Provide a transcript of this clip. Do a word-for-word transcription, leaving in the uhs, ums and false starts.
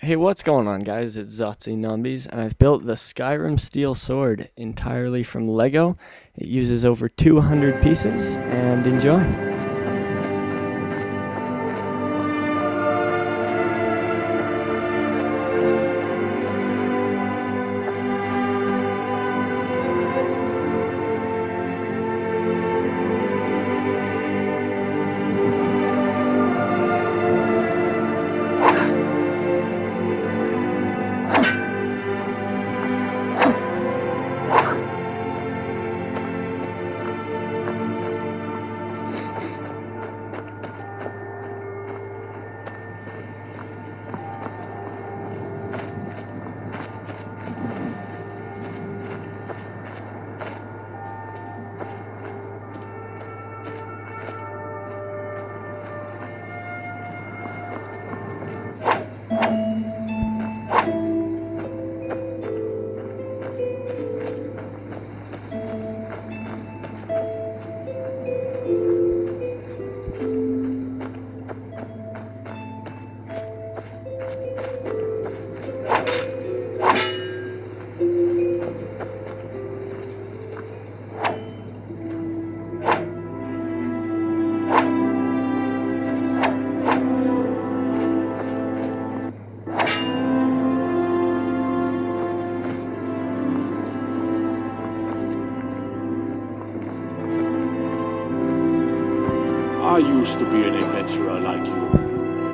Hey, what's going on, guys? It's Zotzi Numbies, and I've built the Skyrim Steel Sword entirely from Lego. It uses over two hundred pieces, and enjoy. I used to be an adventurer like you.